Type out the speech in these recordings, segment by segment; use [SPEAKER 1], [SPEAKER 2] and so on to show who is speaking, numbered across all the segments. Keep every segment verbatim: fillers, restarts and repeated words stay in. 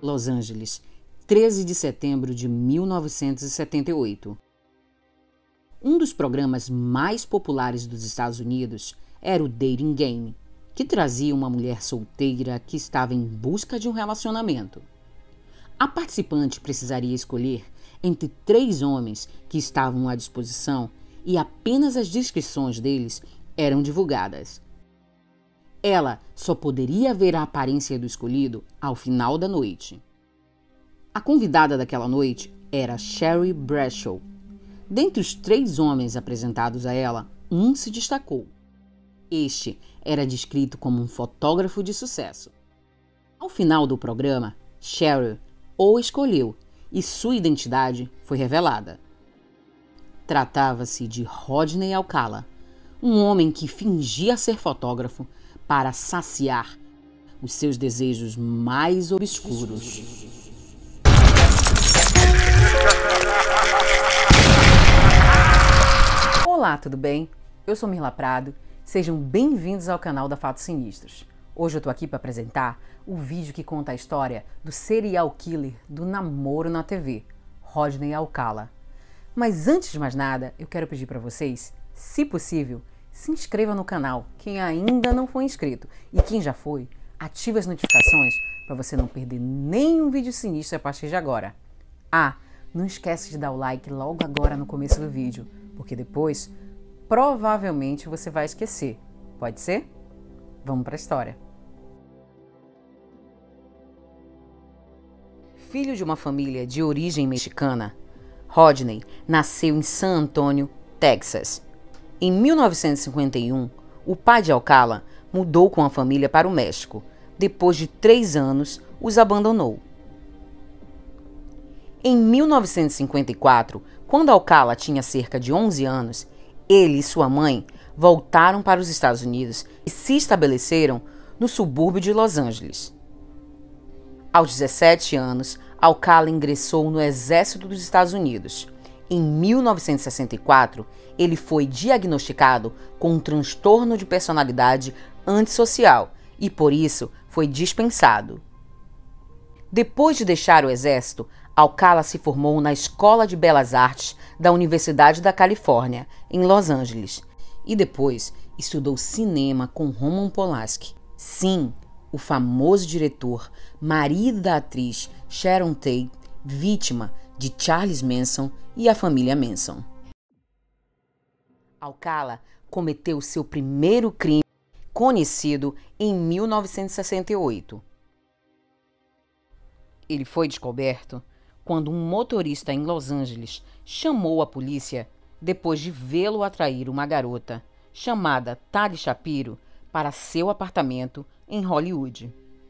[SPEAKER 1] Los Angeles, treze de setembro de mil novecentos e setenta e oito. Um dos programas mais populares dos Estados Unidos era o Dating Game, que trazia uma mulher solteira que estava em busca de um relacionamento. A participante precisaria escolher entre três homens que estavam à disposição e apenas as descrições deles eram divulgadas. Ela só poderia ver a aparência do escolhido ao final da noite. A convidada daquela noite era Sherry Bradshaw. Dentre os três homens apresentados a ela, um se destacou. Este era descrito como um fotógrafo de sucesso. Ao final do programa, Sherry o escolheu e sua identidade foi revelada. Tratava-se de Rodney Alcala, um homem que fingia ser fotógrafo para saciar os seus desejos mais obscuros. Olá, tudo bem? Eu sou Mirla Prado, sejam bem-vindos ao canal da Fatos Sinistros. Hoje eu tô aqui para apresentar o vídeo que conta a história do serial killer do namoro na T V, Rodney Alcala. Mas antes de mais nada, eu quero pedir para vocês, se possível, se inscreva no canal, quem ainda não foi inscrito, e quem já foi, ative as notificações para você não perder nenhum vídeo sinistro a partir de agora. Ah, não esquece de dar o like logo agora no começo do vídeo, porque depois, provavelmente você vai esquecer. Pode ser? Vamos para a história. Filho de uma família de origem mexicana, Rodney nasceu em San Antonio, Texas. Em mil novecentos e cinquenta e um, o pai de Alcala mudou com a família para o México. Depois de três anos, os abandonou. Em mil novecentos e cinquenta e quatro, quando Alcala tinha cerca de onze anos, ele e sua mãe voltaram para os Estados Unidos e se estabeleceram no subúrbio de Los Angeles. Aos dezessete anos, Alcala ingressou no Exército dos Estados Unidos. Em mil novecentos e sessenta e quatro, ele foi diagnosticado com um transtorno de personalidade antissocial e, por isso, foi dispensado. Depois de deixar o Exército, Alcala se formou na Escola de Belas Artes da Universidade da Califórnia, em Los Angeles, e depois estudou cinema com Roman Polanski. Sim, o famoso diretor, marido da atriz Sharon Tate, vítima de Charles Manson e a família Manson. Alcala cometeu seu primeiro crime conhecido em mil novecentos e sessenta e oito. Ele foi descoberto quando um motorista em Los Angeles chamou a polícia depois de vê-lo atrair uma garota chamada Tali Shapiro para seu apartamento em Hollywood.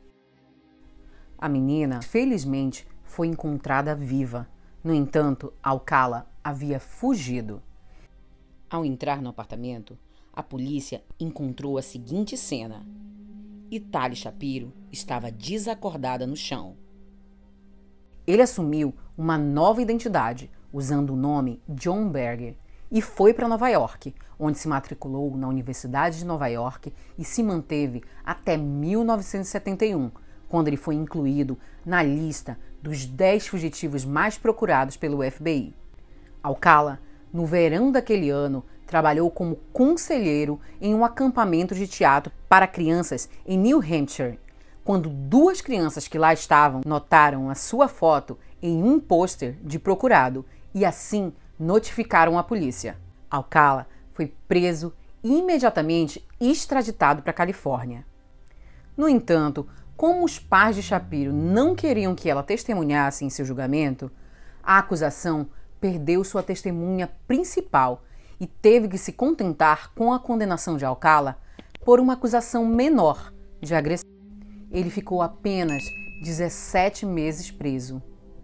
[SPEAKER 1] A menina, felizmente, foi encontrada viva. No entanto, Alcala havia fugido. Ao entrar no apartamento, a polícia encontrou a seguinte cena: e Tali Shapiro estava desacordada no chão. Ele assumiu uma nova identidade, usando o nome John Berger, e foi para Nova York, onde se matriculou na Universidade de Nova York e se manteve até mil novecentos e setenta e um, quando ele foi incluído na lista dos dez fugitivos mais procurados pelo F B I. Alcala, no verão daquele ano, trabalhou como conselheiro em um acampamento de teatro para crianças em New Hampshire, quando duas crianças que lá estavam notaram a sua foto em um pôster de procurado e assim notificaram a polícia. Alcala foi preso e imediatamente extraditado para a Califórnia. No entanto, como os pais de Shapiro não queriam que ela testemunhasse em seu julgamento, a acusação perdeu sua testemunha principal e teve que se contentar com a condenação de Alcala por uma acusação menor de agressão. Ele ficou apenas dezessete meses preso.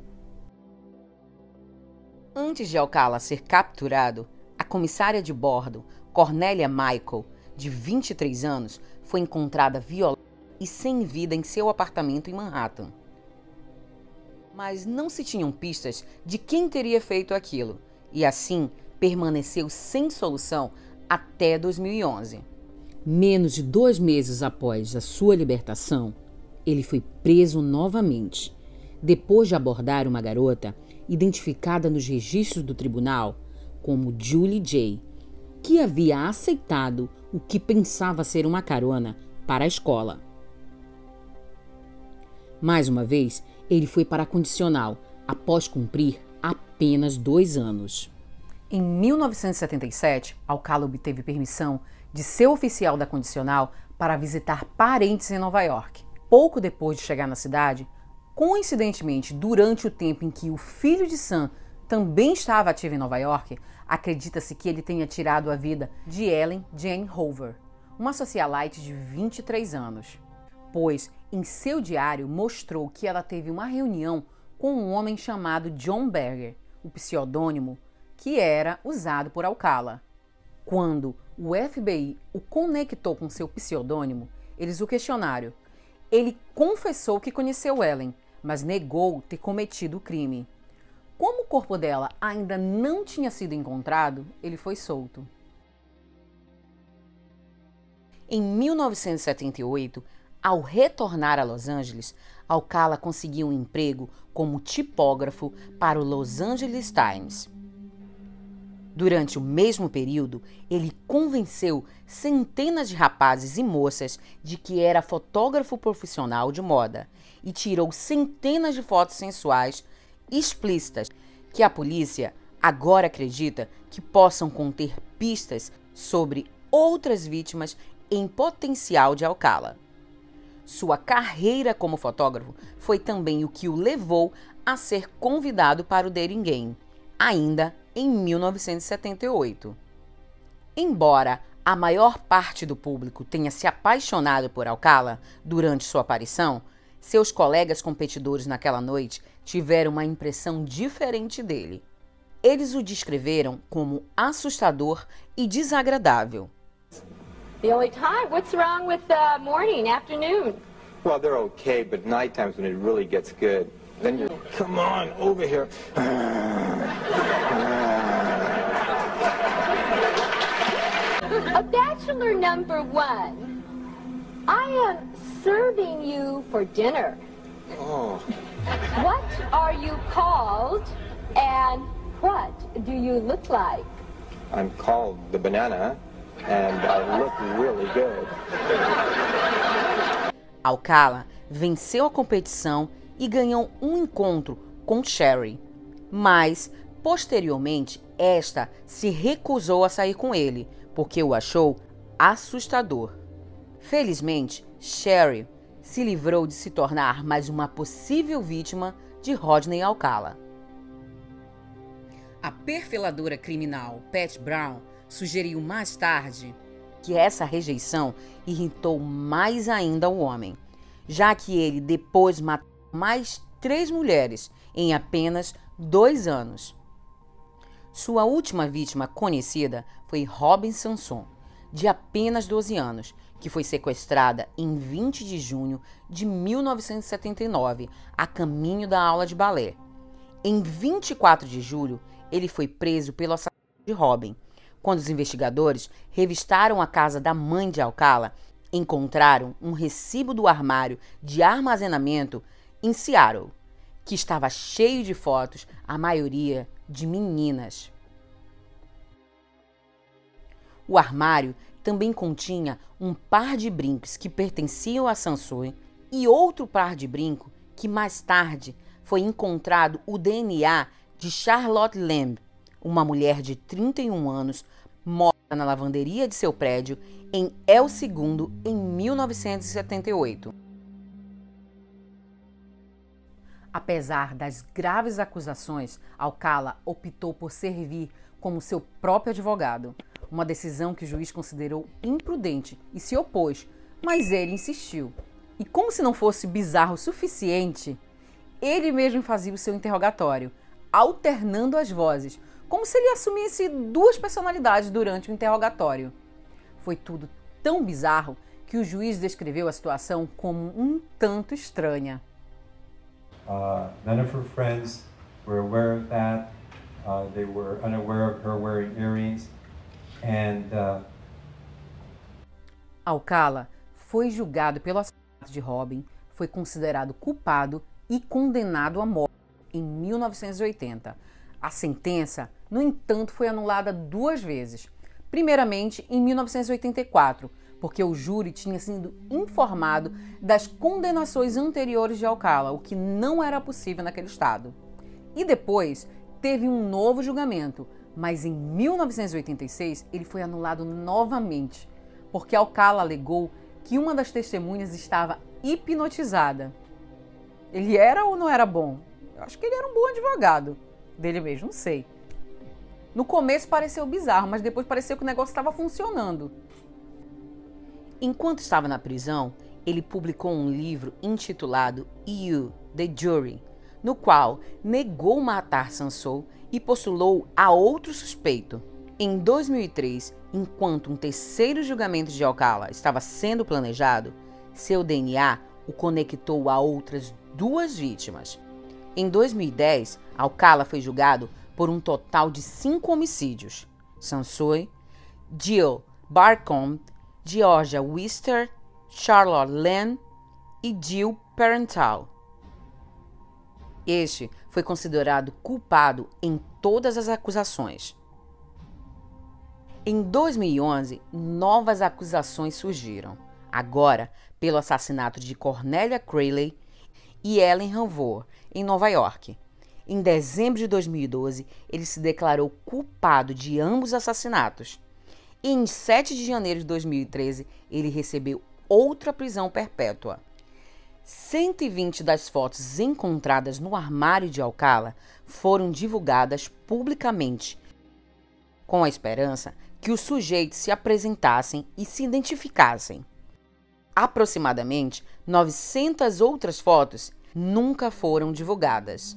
[SPEAKER 1] Antes de Alcala ser capturado, a comissária de bordo, Cornélia Michael, de vinte e três anos, foi encontrada violada e sem vida em seu apartamento em Manhattan. Mas não se tinham pistas de quem teria feito aquilo, e assim permaneceu sem solução até dois mil e onze. Menos de dois meses após a sua libertação, ele foi preso novamente depois de abordar uma garota identificada nos registros do tribunal como Julie J., que havia aceitado o que pensava ser uma carona para a escola. Mais uma vez, ele foi para a condicional após cumprir apenas dois anos. Em mil novecentos e setenta e sete, Alcala obteve permissão de ser oficial da condicional para visitar parentes em Nova York. Pouco depois de chegar na cidade, coincidentemente, durante o tempo em que o filho de Sam também estava ativo em Nova York, acredita-se que ele tenha tirado a vida de Ellen Jane Hoover, uma socialite de vinte e três anos, pois em seu diário mostrou que ela teve uma reunião com um homem chamado John Berger, o pseudônimo que era usado por Alcala. Quando o F B I o conectou com seu pseudônimo, eles o questionaram. Ele confessou que conheceu Ellen, mas negou ter cometido o crime. Como o corpo dela ainda não tinha sido encontrado, ele foi solto. Em mil novecentos e setenta e oito, ao retornar a Los Angeles, Alcala conseguiu um emprego como tipógrafo para o Los Angeles Times. Durante o mesmo período, ele convenceu centenas de rapazes e moças de que era fotógrafo profissional de moda e tirou centenas de fotos sensuais explícitas que a polícia agora acredita que possam conter pistas sobre outras vítimas em potencial de Alcala. Sua carreira como fotógrafo foi também o que o levou a ser convidado para o Dating Game, ainda em mil novecentos e setenta e oito. Embora a maior parte do público tenha se apaixonado por Alcala durante sua aparição, seus colegas competidores naquela noite tiveram uma impressão diferente dele. Eles o descreveram como assustador e desagradável.
[SPEAKER 2] The only time, what's wrong with uh, morning, afternoon?
[SPEAKER 3] Well, they're okay, but night time's when it really gets good. Then you're, come on, over here.
[SPEAKER 2] A bachelor number one, I am serving you for dinner.
[SPEAKER 3] Oh.
[SPEAKER 2] What are you called and what do you look like?
[SPEAKER 3] I'm called the Banana, and I look really good.
[SPEAKER 1] Alcala venceu a competição e ganhou um encontro com Sherry, mas, posteriormente, esta se recusou a sair com ele, porque o achou assustador. Felizmente, Sherry se livrou de se tornar mais uma possível vítima de Rodney Alcala. A perfiladora criminal Pat Brown sugeriu mais tarde que essa rejeição irritou mais ainda o homem, já que ele depois matou mais três mulheres em apenas dois anos. Sua última vítima conhecida foi Robin Sanson, de apenas doze anos, que foi sequestrada em vinte de junho de mil novecentos e setenta e nove, a caminho da aula de balé. Em vinte e quatro de julho, ele foi preso pelo assassinato de Robin. Quando os investigadores revistaram a casa da mãe de Alcala, encontraram um recibo do armário de armazenamento em Seattle, que estava cheio de fotos, a maioria de meninas. O armário também continha um par de brincos que pertenciam a Sanson e outro par de brinco que mais tarde foi encontrado o D N A de Charlotte Lamb, uma mulher de trinta e um anos, morta na lavanderia de seu prédio em El Segundo em mil novecentos e setenta e oito. Apesar das graves acusações, Alcala optou por servir como seu próprio advogado, uma decisão que o juiz considerou imprudente e se opôs, mas ele insistiu. E como se não fosse bizarro o suficiente, ele mesmo fazia o seu interrogatório, alternando as vozes, como se ele assumisse duas personalidades durante o interrogatório. Foi tudo tão bizarro que o juiz descreveu a situação como um tanto estranha.
[SPEAKER 4] Uh, none of her friends were aware of that. Uh, they were unaware of her wearing earrings. And, uh...
[SPEAKER 1] Alcala foi julgado pelo assassinato de Robin, foi considerado culpado e condenado à morte em mil novecentos e oitenta. A sentença, no entanto, foi anulada duas vezes. Primeiramente, em mil novecentos e oitenta e quatro, porque o júri tinha sido informado das condenações anteriores de Alcala, o que não era possível naquele estado. E depois, teve um novo julgamento, mas em mil novecentos e oitenta e seis ele foi anulado novamente, porque Alcala alegou que uma das testemunhas estava hipnotizada. Ele era ou não era bom? Eu acho que ele era um bom advogado dele mesmo, não sei. No começo pareceu bizarro, mas depois pareceu que o negócio estava funcionando. Enquanto estava na prisão, ele publicou um livro intitulado You, the Jury, no qual negou matar Samson e postulou a outro suspeito. Em dois mil e três, enquanto um terceiro julgamento de Alcala estava sendo planejado, seu D N A o conectou a outras duas vítimas. Em dois mil e dez, Alcala foi julgado por um total de cinco homicídios: Samson, Jill Barcombe, Georgia Wister, Charlotte Lane e Jill Parental. Este foi considerado culpado em todas as acusações. Em dois mil e onze, novas acusações surgiram, agora pelo assassinato de Cornelia Crowley e Ellen Hanvor, em Nova York. Em dezembro de dois mil e doze, ele se declarou culpado de ambos os assassinatos. E em sete de janeiro de dois mil e treze, ele recebeu outra prisão perpétua. cento e vinte das fotos encontradas no armário de Alcala foram divulgadas publicamente, com a esperança que os sujeitos se apresentassem e se identificassem. Aproximadamente novecentas outras fotos nunca foram divulgadas.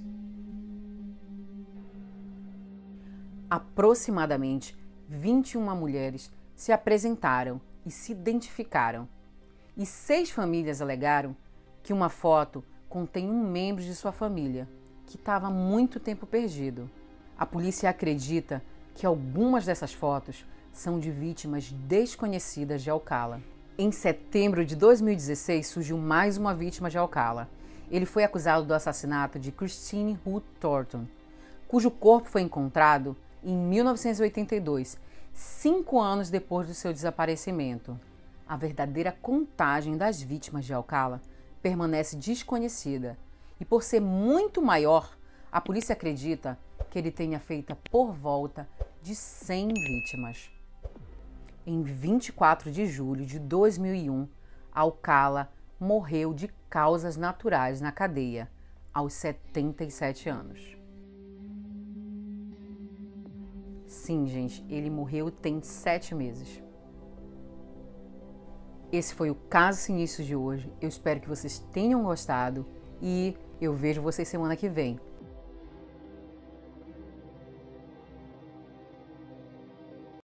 [SPEAKER 1] Aproximadamente vinte e uma mulheres se apresentaram e se identificaram, e seis famílias alegaram que uma foto contém um membro de sua família que estava há muito tempo perdido. A polícia acredita que algumas dessas fotos são de vítimas desconhecidas de Alcala. Em setembro de dois mil e dezesseis, surgiu mais uma vítima de Alcala. Ele foi acusado do assassinato de Christine Ruth Thornton, cujo corpo foi encontrado em mil novecentos e oitenta e dois, cinco anos depois do seu desaparecimento. A verdadeira contagem das vítimas de Alcala permanece desconhecida e, por ser muito maior, a polícia acredita que ele tenha feito por volta de cem vítimas. Em vinte e quatro de julho de dois mil e um, Alcala morreu de causas naturais na cadeia, aos setenta e sete anos. Sim, gente, ele morreu tem sete meses. Esse foi o Caso Sinistro de hoje. Eu espero que vocês tenham gostado e eu vejo vocês semana que vem.